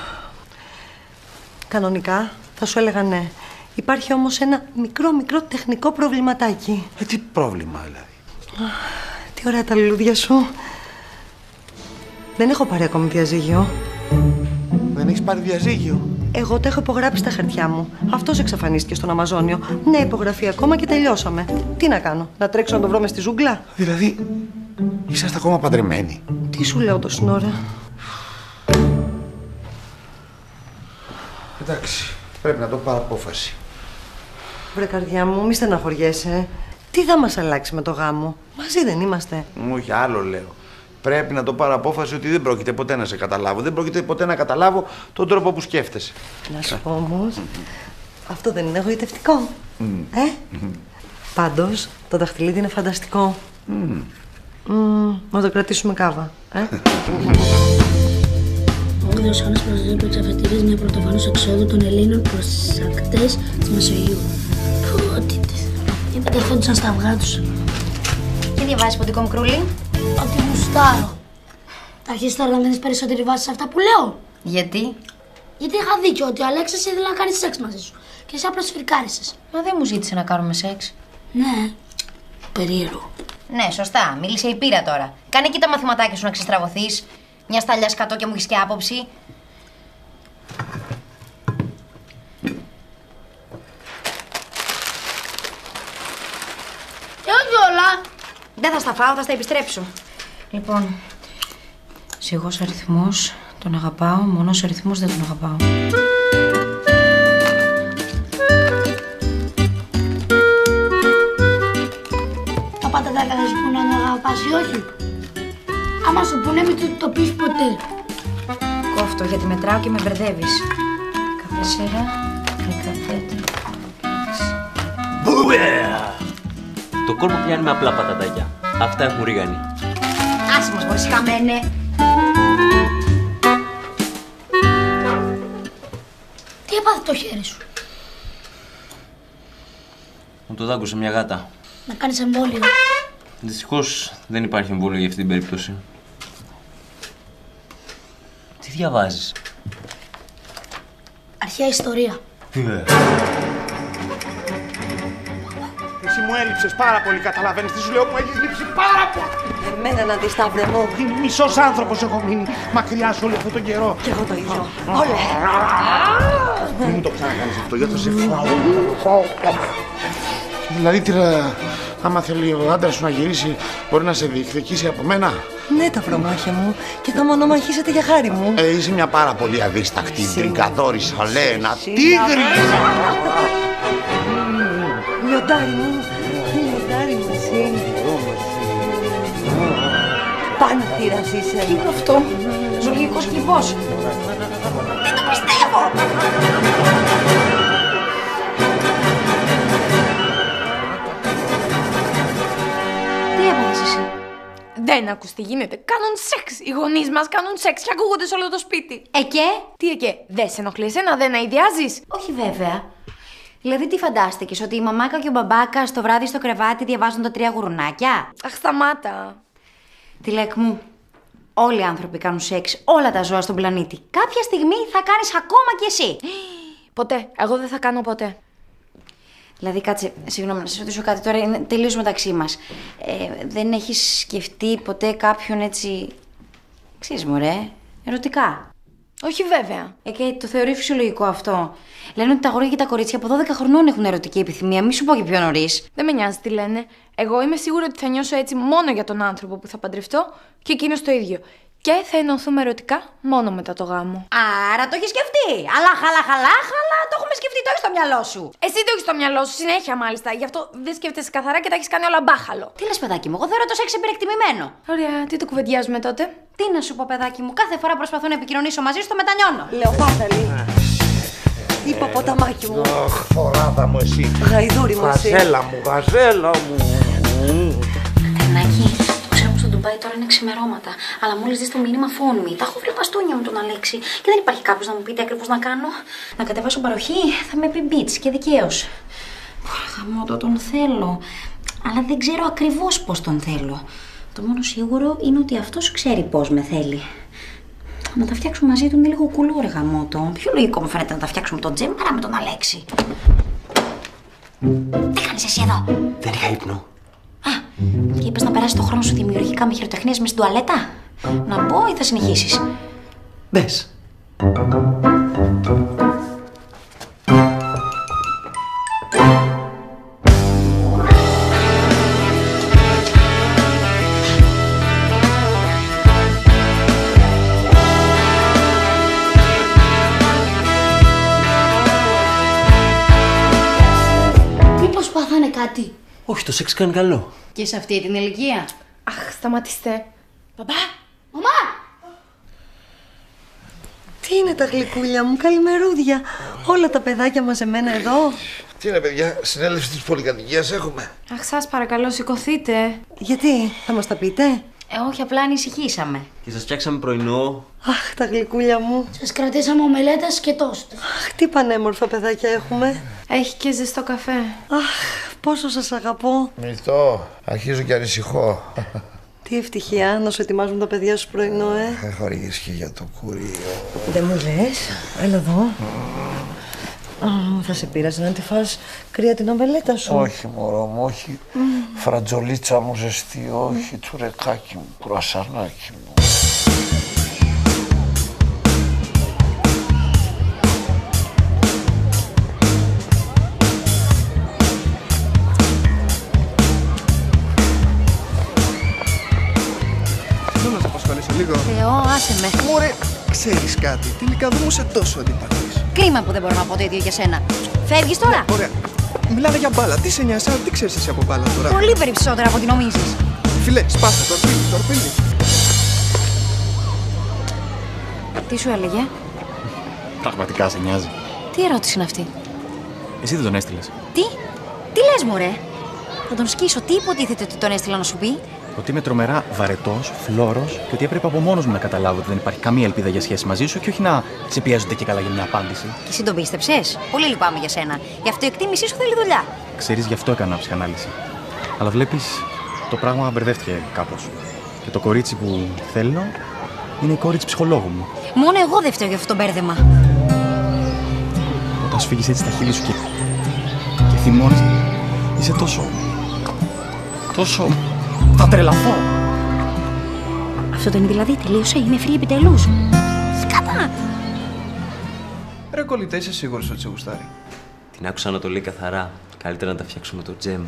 Κανονικά θα σου έλεγα ναι. Υπάρχει όμως ένα μικρό τεχνικό προβληματάκι. Τι πρόβλημα δηλαδή? Τι ωραία τα λουλούδια σου. Δεν έχω πάρει ακόμη διαζύγιο. Δεν έχεις πάρει διαζύγιο? Εγώ το έχω υπογράψει στα χαρτιά μου. Αυτός εξαφανίστηκε στον Αμαζόνιο. Ναι, υπογραφή ακόμα και τελειώσαμε. Τι να κάνω, να τρέξω να το βρω μες στη ζούγκλα? Δηλαδή, είσαστε ακόμα παντρεμένοι? Τι σου λέω τόση ώρα? Εντάξει, πρέπει να το πάρω απόφαση. Βρε καρδιά μου, μη στεναχωριέσαι. Τι θα μας αλλάξει με το γάμο? Μαζί δεν είμαστε? Όχι, άλλο λέω. Πρέπει να το πάρω απόφαση ότι δεν πρόκειται ποτέ να σε καταλάβω. Δεν πρόκειται ποτέ να καταλάβω τον τρόπο που σκέφτεσαι. Να σου πω όμως, αυτό δεν είναι εγωιτευτικό? Πάντως, το δαχτυλίδι είναι φανταστικό. Να το κρατήσουμε κάβα. Ο Άγιος Ιωάννης προσδίδει τις αφετηρίες μια πρωτοφανούς εξόδου των Ελλήνων προς τις ακτές της Μεσογείου. Πότητες. Οι πεταρχόντουσαν στα αυγά τους. Τι διαβάζεις, ποντικό μικρούλι? Ότι γουστάρω. Θα αρχίσεις τώρα να δίνεις περισσότερη βάση σε αυτά που λέω? Γιατί? Γιατί είχα δίκιο ότι ο Αλέξης ήθελε να κάνει σεξ μαζί σου. Και εσύ απλώς φρικάρισες. Μα δεν μου ζήτησε να κάνουμε σεξ. Ναι. Περίεργο. Ναι, σωστά. Μίλησε η πείρα τώρα. Κάνε εκεί τα μαθηματάκια σου να ξεστραβωθείς. Μια σταλιά σκατό και μου έχεις και άποψη. Και όχι όλα. Δεν θα στα φάω, θα στα επιστρέψω. Λοιπόν, σιγός αριθμός, τον αγαπάω, μονός αριθμός δεν τον αγαπάω. Τα πάντα τα θα σου πούνε να τον αγαπάς ή όχι. Άμα σου πούνε μην το πεις ποτέ. Κόφτω γιατί μετράω και με μπερδεύεις. 14, 15. Το κόλπο πιάνει με απλά πατατάκια. Αυτά έχουν ρίγανη. Άσε μας μόλις χαμένε. Τι έπαθε το χέρι σου? μου το δάγκωσε μια γάτα. Να κάνεις εμβόλιο. Δυστυχώς δεν υπάρχει εμβόλιο για αυτή την περίπτωση. Τι διαβάζεις? Αρχαία ιστορία. Εσύ μου έλειψες πάρα πολύ, καταλαβαίνεις τι σου λέω, μου έχεις λείψει πάρα πολύ. Εμένα να δεις, Σταύρε μου. Μισός άνθρωπος έχω μείνει μακριά σου όλο αυτόν τον καιρό. Κι εγώ το ίδιο. Όλε. Μην μου το ξανακάνεις αυτό, γιατί θα σε φάω. Δηλαδή, άμα θέλει ο άντρας σου να γυρίσει, μπορεί να σε διεκδικήσει από μένα. Ναι, τα βρομάχια μου. Και θα μονομαχήσετε για χάρη μου. Είσαι μια πάρα πολύ αδίστακτη, τρικαδόρισα, Λένα, τίγρη. Λιοντάρι μου. Λιοντάρι μου, εσύ. Πάνθυρας είσαι. Τι είναι αυτό, ζωολογικός κλειβός. Δεν το πιστεύω. Τι έπαθες εσύ? Δεν ακούς τι γίνεται. Κάνουν σεξ. Οι γονείς μας κάνουν σεξ και ακούγονται σε όλο το σπίτι. Και? Τι δεν σε ενοχλεί εσένα, δεν αηδιάζεις? Όχι βέβαια. Δηλαδή τι φαντάστηκες, ότι η μαμάκα και ο μπαμπάκας το βράδυ στο κρεβάτι διαβάζουν τα 3 γουρουνάκια? Αχ, σταμάτα. Τιλέκ μου, όλοι οι άνθρωποι κάνουν σεξ, όλα τα ζώα στον πλανήτη. Κάποια στιγμή θα κάνεις ακόμα κι εσύ. Ποτέ. Εγώ δεν θα κάνω ποτέ. Δηλαδή, κάτσε, συγγνώμη, να σας ρωτήσω κάτι τώρα, είναι τελείως μεταξύ μας. Δεν έχεις σκεφτεί ποτέ κάποιον έτσι, ξέρεις μωρέ, ερωτικά? Όχι βέβαια. Και το θεωρεί φυσιολογικό αυτό? Λένε ότι τα αγόρια και τα κορίτσια από 12 χρονών έχουν ερωτική επιθυμία, μη σου πω και πιο νωρίς. Δεν με νοιάζει τι λένε. Εγώ είμαι σίγουρη ότι θα νιώσω έτσι μόνο για τον άνθρωπο που θα παντρευτώ και εκείνος το ίδιο. Και θα ενωθούμε ερωτικά μόνο μετά το γάμο. Άρα το έχεις σκεφτεί. Αλλά το έχουμε σκεφτεί, το έχεις στο μυαλό σου. Εσύ το έχεις στο μυαλό σου, συνέχεια μάλιστα. Γι' αυτό δεν σκέφτεσαι καθαρά και τα έχεις κάνει όλα μπάχαλο. Τι λες, παιδάκι μου, εγώ θεωρώ το σεξ υπερεκτιμημένο. Ωραία, τι το κουβεντιάζουμε τότε? Τι να σου πω, παιδάκι μου, κάθε φορά προσπαθώ να επικοινωνήσω μαζί σου, το μετανιώνω. Λεοπάθαλη. Υποποταμάκι μου. Αχ, φοράδα μου εσύ. Γαϊδούρι μου εσύ. Γαζέλα μου. Κανάκι, το ξέρω πως στο Ντουμπάι τώρα είναι ξημερώματα. Αλλά μόλις δεις το μήνυμα phone me, τα έχω βρει παστούνια με τον Αλέξη. Και δεν υπάρχει κάποιος να μου πει τι ακριβώς να κάνω. Να κατεβάσω παροχή, θα με πει beach και δικαίως. Χαμότο, τον θέλω. Αλλά δεν ξέρω ακριβώς πώς τον θέλω. Το μόνο σίγουρο είναι ότι αυτός ξέρει πώς με θέλει. Να τα φτιάξουμε μαζί του είναι λίγο κουλό, ρε γαμότο. Πιο λογικό μου φαίνεται να τα φτιάξουμε τον Τζέμ παρά με τον Αλέξη. Τι κάνεις εσύ εδώ? Δεν είχα ύπνο. Και είπες να περάσεις το χρόνο σου δημιουργικά με χειροτεχνίες μες στην τουαλέτα. Να μπω ή θα συνεχίσεις? Μπες. Μήπως πάθανε κάτι? Όχι, το σεξ κάνει καλό. Και σε αυτή την ηλικία? Αχ, σταματήστε. Παπά! Μαμά! Τι είναι τα γλυκούλια μου, καλημερούδια. Όλα τα παιδάκια μαζεμένα εδώ. Τι είναι, παιδιά, συνέλευση της πολυκατοικίας έχουμε? Αχ, σας παρακαλώ, σηκωθείτε. Γιατί, θα μας τα πείτε? Όχι, απλά ανησυχήσαμε. Και σας φτιάξαμε πρωινό. Αχ, τα γλυκούλια μου. Σας κρατήσαμε ομελέτας και τόστ. Αχ, τι πανέμορφα παιδάκια έχουμε. Έχει και ζεστό καφέ. Αχ, πόσο σας αγαπώ. Μυθό, αρχίζω και ανησυχώ. Τι ευτυχία να σου ετοιμάζουν τα παιδιά σου πρωινό, Έχω αργήσει για το κουρίο. Δεν μου λες, έλα εδώ. Θα σε πείραζε να τη φας κρύα την ομελέτα σου. Όχι, μωρό μου, όχι. Φρατζολίτσα μου ζεστή, όχι. Τσουρεκάκι μου, κρουασανάκι μου. Θέλω να σε απασχολήσω λίγο. Θεό, άσε με. Μωρέ, ξέρεις κάτι, τελικά δεν μου είσαι τόσο αντιπαθής. Κρίμα που δεν μπορώ να πω το ίδιο για σένα. Φεύγεις τώρα? Ωραία. Μιλάμε για μπάλα. Τι σε νοιάζει, τι ξέρεις εσύ από μπάλα τώρα? Πολύ περισσότερα από ό,τι νομίζεις. Φιλέ, σπάσε, τορπίλι. Τι σου έλεγε? Πραγματικά σε νοιάζει? Τι ερώτηση είναι αυτή? Εσύ δεν τον έστειλες? Τι λες, μωρέ? Θα τον σκίσω, τι υποτίθεται ότι τον έστειλα να σου πει? Ότι είμαι τρομερά βαρετός, φλόρος και ότι έπρεπε από μόνος μου να καταλάβω ότι δεν υπάρχει καμία ελπίδα για σχέση μαζί σου και όχι να σε πιέζονται και καλά για μια απάντηση. Και εσύ τον πίστεψες? Πολύ λυπάμαι για σένα. Η αυτοεκτίμησή σου θέλει δουλειά. Ξέρεις, γι' αυτό έκανα ψυχανάλυση. Αλλά βλέπεις, το πράγμα μπερδεύτηκε κάπως. Και το κορίτσι που θέλω είναι η κόρη της ψυχολόγου μου. Μόνο εγώ δεν φταίω για αυτό το μπέρδεμα. Όταν σου φύγεις έτσι τα χείλη σου και θυμώνεις, είσαι τόσο... θα τρελαθώ. Αυτό δεν είναι δηλαδή, τελείωσε, είμαι free επιτελούς. Σκάτα! Ρε κολλητέ, είσαι σίγουρος ότι σε γουστάρει? Την άκουσα να το λέει καθαρά. Καλύτερα να τα φτιάξουμε το τζέμ.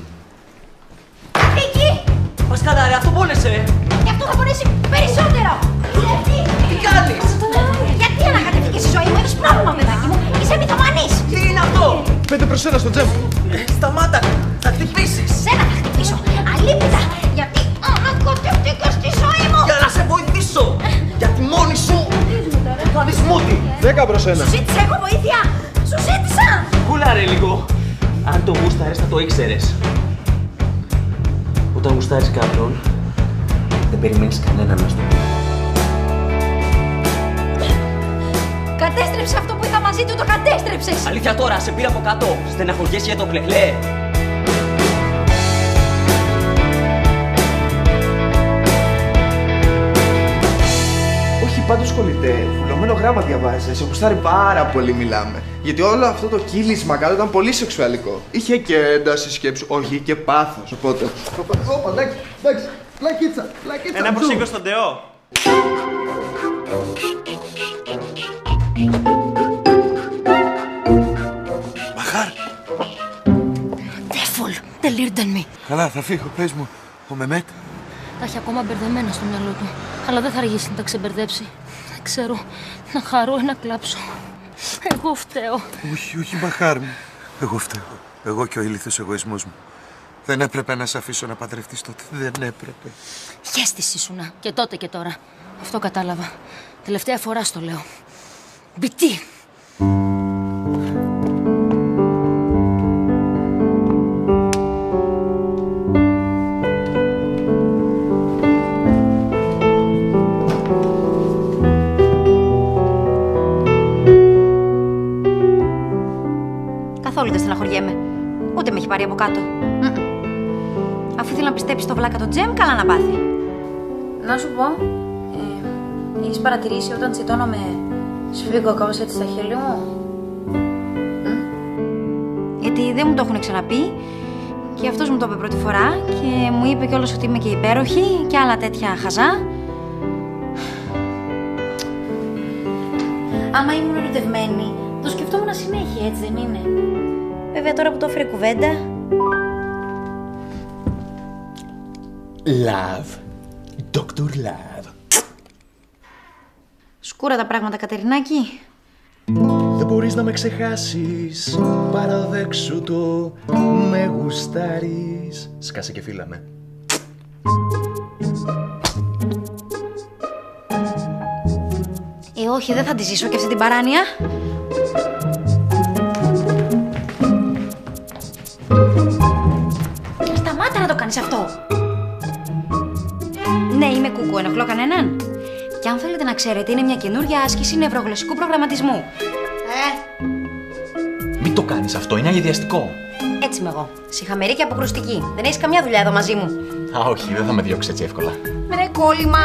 Εκεί! Πασκάλα, ρε, αυτό πόνεσαι! Γι' αυτό θα πονέσει περισσότερο! Κλέφτη! Τι κάνεις! Γιατί ανακατεύτηκες η ζωή μου, έχεις πρόβλημα, παιδάκι μου! Είσαι μυθομανής! Τι είναι αυτό! 5 προς 1 στο τζέμ! Σταμάτα! Θα χτυπήσεις! Σένα θα χτυπήσω! Αλίπητα! Γιατί ανακατεύτηκες στη ζωή μου! Για να σε βοηθήσω! Γιατί μόνη σου θα δεις μούτι! 10 προς 1! Σου ζήτησα εγώ βοήθεια! Σου ζήτησα! Κούλαρε λίγο! Αν το γούσταρες θα το ήξερες. Όταν γουστάρεις κάποιον, δεν περιμένεις κανέναν να στο πει. Κατέστρεψε αυτό που είχα μαζί του, το κατέστρεψες! Αλήθεια τώρα, σε πήρα από κάτω. Στεναχωριέσαι για το πλεκλέ. Όχι, πάντως κολλητέ, βουλωμένο γράμμα διαβάζεις. Σε γουστάρει πάρα πολύ, μιλάμε. Γιατί όλο αυτό το κύλισμα κάτω ήταν πολύ σεξουαλικό. Είχε και ένταση σκέψου, όχι και πάθος. Οπότε. Όπα, εντάξει, πλακίτσα. Ένα προσήκω στον Τεό. Μαχάρ! Devil, delirden me. Καλά, θα φύγω, πες μου. Ο Μεμέτ. Τα έχει ακόμα μπερδεμένα στο μυαλό του. Αλλά δεν θα αργήσει να τα ξεμπερδέψει. Δεν ξέρω να χαρώ ή να κλάψω. Εγώ φταίω. Όχι, Μαχάρ μου. Εγώ φταίω. Εγώ και ο ηλίθιος εγωισμός μου. Δεν έπρεπε να σε αφήσω να παντρευτείς τότε. Δεν έπρεπε. Χέστης ήσουνα. Και τότε και τώρα. Αυτό κατάλαβα. Τελευταία φορά στο λέω. Μπιτί. Καθόλου δεν στεναχωριέμαι. Ούτε με έχει πάρει από κάτω. Αφού ήθελα να πιστέψει στο βλάκα το τζέμ, καλά να πάθει. Να σου πω, έχεις παρατηρήσει όταν τσιτώνομαι, σφίγγω κάπως έτσι στα χείλη μου? Γιατί δεν μου το έχουν ξαναπεί και αυτός μου το είπε πρώτη φορά και μου είπε κιόλας ότι είμαι και υπέροχη και άλλα τέτοια χαζά. Άμα ήμουν ερωτευμένη, το σκεφτόμουν συνέχεια, έτσι δεν είναι? Βέβαια τώρα που το έφερε κουβέντα... Love. Dr. Love. Σκούρα τα πράγματα, Κατερινάκη. Δεν μπορείς να με ξεχάσεις, παραδέξου το, με γουστάρεις. Σκάσε και φύλαμε. Όχι, δεν θα τη ζήσω και αυτή την παράνοια. Σταμάτα να το κάνεις αυτό. Ναι, είμαι κούκου, ενοχλώ κανέναν? Και αν θέλετε να ξέρετε, είναι μια καινούργια άσκηση νευρογλωσσικού προγραμματισμού. Μην το κάνεις αυτό, είναι αγιδιαστικό. Έτσι είμαι εγώ. Σιχαμερή και αποκρουστική. Δεν έχεις καμιά δουλειά εδώ μαζί μου. Α, όχι, δεν θα με διώξεις έτσι εύκολα. Ρε κόλλημα.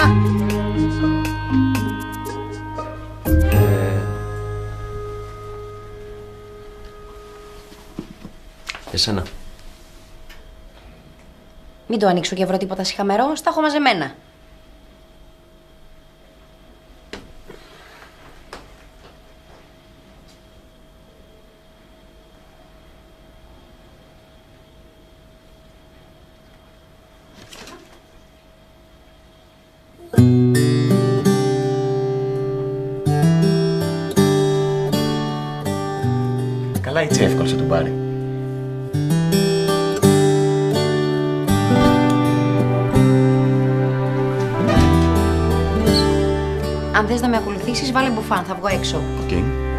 Εσένα. Μην το ανοίξω και βρω τίποτα σιχαμερό, στα έχω μαζεμένα. Καλά, έτσι εύκολα θα τον πάρει. Αν θες να με ακολουθήσεις, βάλε μπουφάν, θα βγω έξω. Οκ.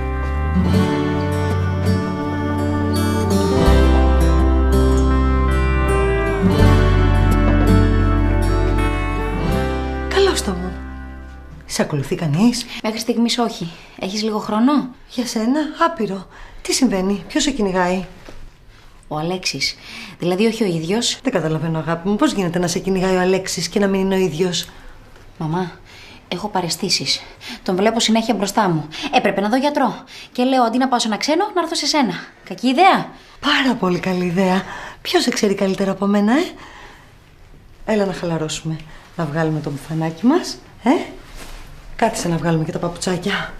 Καλώς το μου. Σε ακολουθεί κανείς? Μέχρι στιγμής όχι. Έχεις λίγο χρόνο? Για σένα, άπειρο. Τι συμβαίνει, ποιος σε κυνηγάει? Ο Αλέξης. Δηλαδή, όχι ο ίδιος. Δεν καταλαβαίνω, αγάπη μου. Πώς γίνεται να σε κυνηγάει ο Αλέξης και να μην είναι ο ίδιος? Μαμά, έχω παραισθήσεις. Τον βλέπω συνέχεια μπροστά μου. Έπρεπε να δω γιατρό. Και λέω αντί να πάω σε ένα ξένο, να έρθω σε σένα. Κακή ιδέα. Πάρα πολύ καλή ιδέα. Ποιος σε ξέρει καλύτερα από μένα, Έλα να χαλαρώσουμε. Να βγάλουμε το μπουφανάκι μας, Κάτσε να βγάλουμε και τα παπουτσάκια.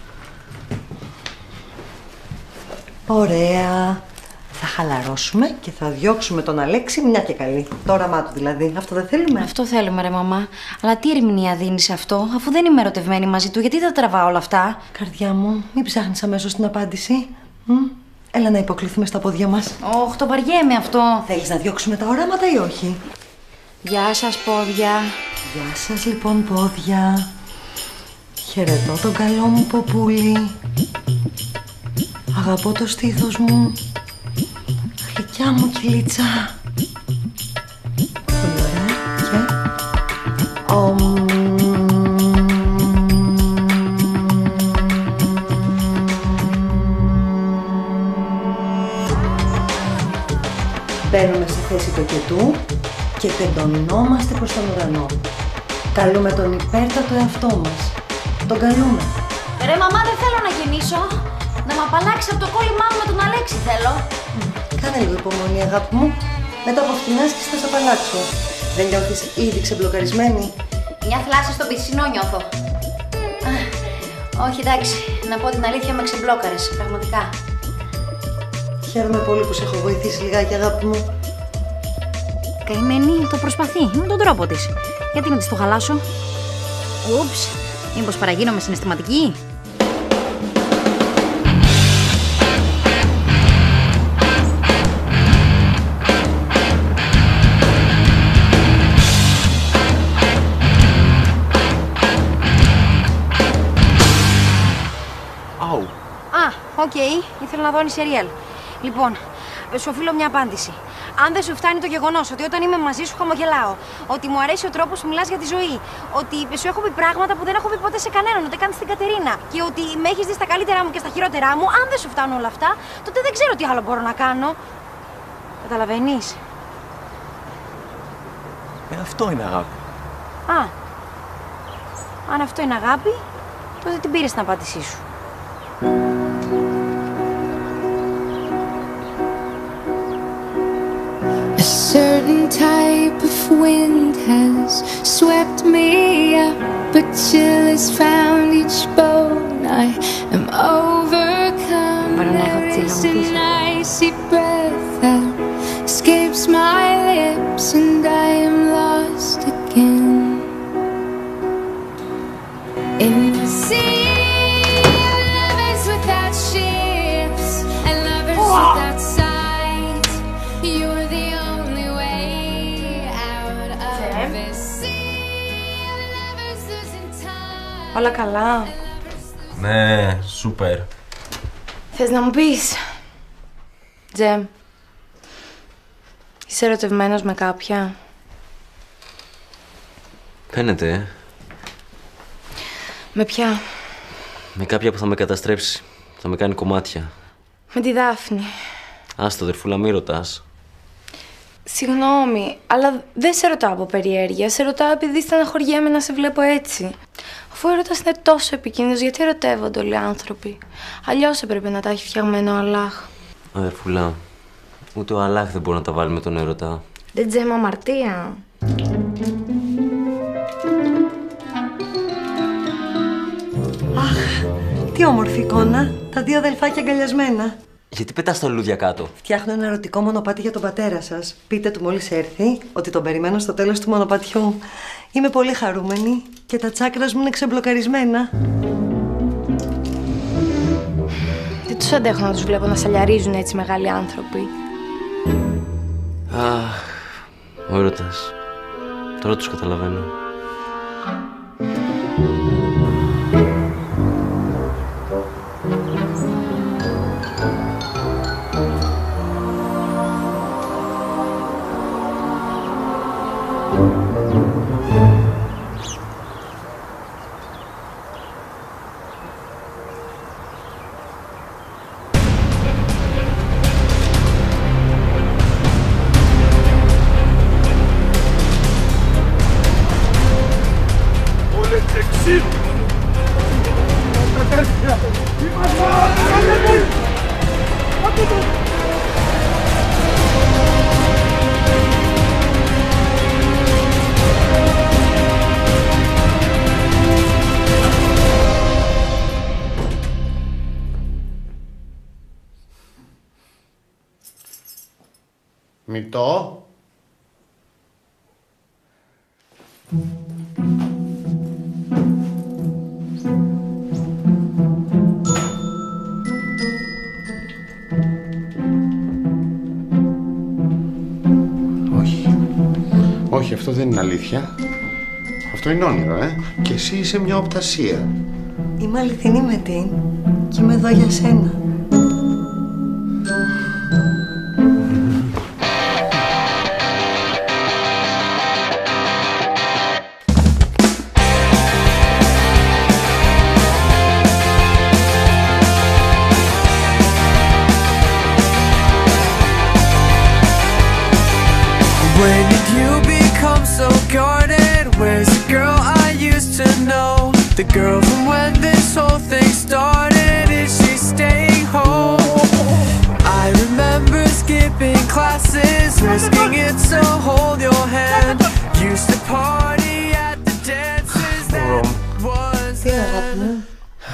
Ωραία. Θα χαλαρώσουμε και θα διώξουμε τον Αλέξη μια και καλή. Το όραμά του δηλαδή. Αυτό δεν θέλουμε? Αυτό θέλουμε, ρε μαμά. Αλλά τι ερμηνεία δίνεις σε αυτό, αφού δεν είμαι ερωτευμένη μαζί του, γιατί τα τραβάω όλα αυτά? Καρδιά μου, μην ψάχνεις αμέσως την απάντηση. Έλα να υποκληθούμε στα πόδια μας. Όχ, το βαριέμαι αυτό. Θέλεις να διώξουμε τα οράματα ή όχι? Γεια σας, πόδια. Γεια σας, λοιπόν, πόδια. Χαιρετώ τον καλό μου ποπούλι. Αγαπώ το στήθος μου. Γλυκιά μου κυλίτσα. Πολύ ωραία. Και... Μπαίνουμε στη θέση του κετού και τεντωνόμαστε προς τον ουρανό. Καλούμε τον υπέρτατο εαυτό μας. Τον καλούμε. Ρε μαμά, δεν θέλω να γεννήσω. Να μ' απαλλάξει από το κόλλημά μου με τον Αλέξη θέλω. Κάνε λίγο υπομονή, αγάπη μου. Μετά από αυτήν άσκηση θα σε απαλλάξω. Δεν νιώθεις ήδη ξεμπλοκαρισμένη? Μια θλάση στον πισινό νιώθω. Όχι, εντάξει. Να πω την αλήθεια, με ξεμπλόκαρες. Πραγματικά. Χαίρομαι πολύ που σε έχω βοηθήσει λιγάκι, αγάπη μου. Καημένη το προσπαθεί, με τον τρόπο της. Γιατί να της το χαλάσω? Ούψ, μήπως παραγίνομαι συναισθηματική? Οκ, ήθελα να δω σεριέλ. Λοιπόν, σου οφείλω μια απάντηση. Αν δεν σου φτάνει το γεγονός ότι όταν είμαι μαζί σου χαμογελάω, ότι μου αρέσει ο τρόπος που μιλάς για τη ζωή, ότι σου έχω πει πράγματα που δεν έχω πει ποτέ σε κανέναν, ούτε καν στην Κατερίνα, και ότι με έχεις δει στα καλύτερά μου και στα χειρότερά μου, αν δεν σου φτάνουν όλα αυτά, τότε δεν ξέρω τι άλλο μπορώ να κάνω. Καταλαβαίνεις? Αυτό είναι αγάπη. Αν αυτό είναι αγάπη, τότε την πήρες την απάντησή σου. A certain type of wind has swept me up, but chill has found each bone. I am overcome. There is an icy breath that escapes my lips, and I am lost again in the sea of lovers without ships and lovers without sight. You're the only way out of this sea of lovers losing time. Όλα καλά? Ναι, σούπερ. Θες να μου πεις? Τζεμ, είσαι ερωτευμένος με κάποια? Φαίνεται, Με ποια? με κάποια που θα με καταστρέψει. Θα με κάνει κομμάτια. Με τη Δάφνη. Άστο, δερφούλα, μη ρωτάς. Συγγνώμη, αλλά δεν σε ρωτάω από περιέργεια. Σε ρωτάω επειδή στεναχωριέμαι να σε βλέπω έτσι. Αφού ο έρωτας είναι τόσο επικίνδυνος, γιατί ερωτεύονται όλοι οι άνθρωποι? Αλλιώς έπρεπε να τα έχει φτιαγμένο ο Αλλάχ. Αδερφούλα, ούτε ο Αλλάχ δεν μπορεί να τα βάλει με τον έρωτα. Δεν Τζέμ, αμαρτία. Αχ, τι όμορφη εικόνα. Τα δύο αδελφάκια αγκαλιασμένα. Γιατί πετάς τα λουλούδια κάτω? Φτιάχνω ένα ερωτικό μονοπάτι για τον πατέρα σας. Πείτε του μόλις έρθει ότι τον περιμένω στο τέλος του μονοπατιού. Είμαι πολύ χαρούμενη και τα τσάκρας μου είναι ξεμπλοκαρισμένα. Δεν τους αντέχω να τους βλέπω να σαλιαρίζουν έτσι μεγάλοι άνθρωποι. Αχ, ο έρωτας. Τώρα τους καταλαβαίνω. Μητώ. Όχι, αυτό δεν είναι αλήθεια. Αυτό είναι όνειρο, Και εσύ είσαι μια οπτασία. Είμαι αληθινή με την και είμαι εδώ για σένα. When did you become so guarded? Where's the girl I used to know? The girl from when this whole thing started. Is she staying home? I remember skipping classes, risking it to hold your hand. Used to party at the dances that was. Τι αγάπη μου.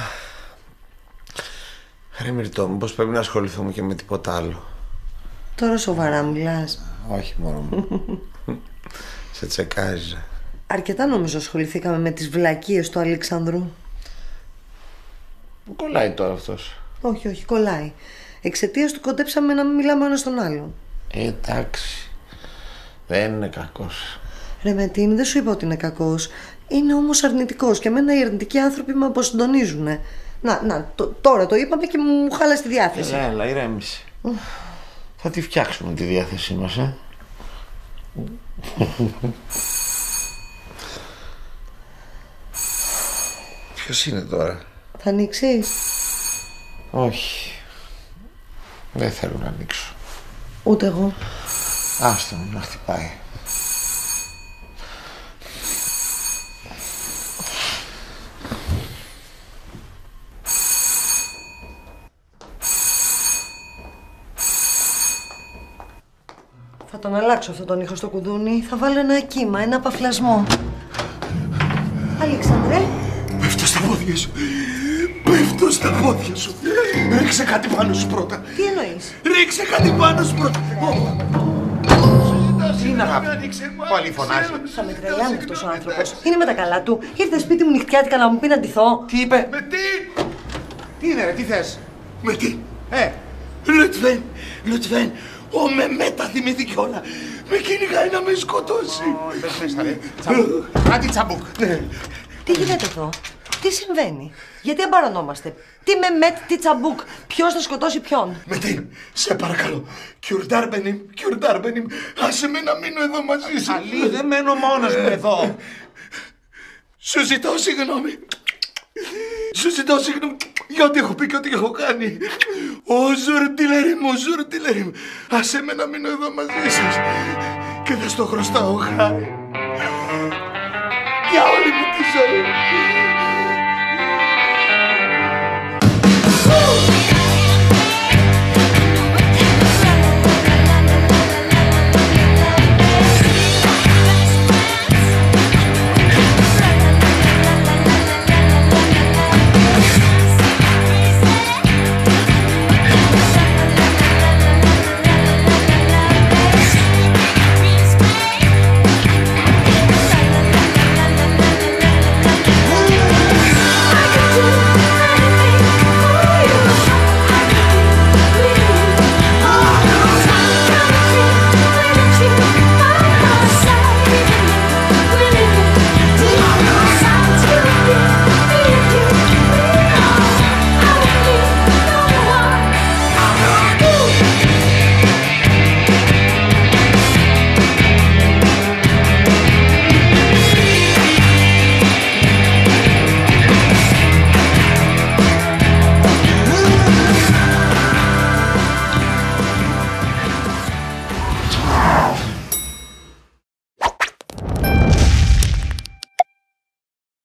Ρε Μυρτώ, μήπως πρέπει να ασχοληθούμε και με τίποτα άλλο? Τώρα σοβαρά μιλάς? Όχι μωρό μου. Σε τσεκάριζα. Αρκετά νομίζω ασχοληθήκαμε με τις βλακίες του Αλεξανδρού. Πού κολλάει τώρα αυτός? Όχι, όχι, κολλάει. Εξαιτίας του κοντέψαμε να μην μιλάμε ένας στον άλλον. Εντάξει. Δεν είναι κακός. Ρε Μετίνη, δεν σου είπα ότι είναι κακός. Είναι όμως αρνητικός και εμένα οι αρνητικοί άνθρωποι με αποσυντονίζουνε. Τώρα το είπαμε και μου χάλασε τη διάθεση. Έλα, ηρέμησε. Θα τη φτιάξουμε τη διάθεσή μας, Ποιος είναι τώρα? Θα ανοίξεις? Όχι. Δεν θέλω να ανοίξω. Ούτε εγώ. Άστο μου να χτυπάει. Θα τον αλλάξω αυτόν τον ήχο στο κουδούνι. Θα βάλω ένα κύμα, ένα παφλασμό. Αλέξανδρε. Πέφτω στα πόδια σου. Πέφτω στα πόδια σου. Ρίξε κάτι πάνω σου πρώτα. Τι εννοείς? Ρίξε κάτι πάνω σου πρώτα. Τι είναι αγάπη? Πάλι φωνάζει. Θα με τρελάνει αυτός ο άνθρωπος. Είναι με τα καλά του. Ήρθε σπίτι μου νυχτιάτικα να μου πει να ντυθώ. Τι είπε? Με τι? Τι είναι ρε, τι θες? Με τι? Λουτβέν, ο Μεμέτα θυμήθηκε όλα. Με κυνηγάει να με σκοτώσει. Μπες μέσα ρε. Άντι τσαμπούκ. Τι γίνεται εδώ? Τι συμβαίνει? Γιατί εμπαρωνόμαστε? Τι Μεμέτ, τι τσαμπούκ? Ποιος θα σκοτώσει ποιον? Με τι? Σε παρακαλώ. Κιουρντάρμπενιμ. Άσε με να μείνω εδώ μαζί σου. Αλή, δεν μένω μόνος μου εδώ. Σου ζητώ συγγνώμη. Για ό,τι έχω πει και ό,τι έχω κάνει. Ω ζουρντιλερίμ. Άσε με να μείνω εδώ μαζί σας. Και θα στο χρωστάω χάρη. Για όλη μου τη ζωή.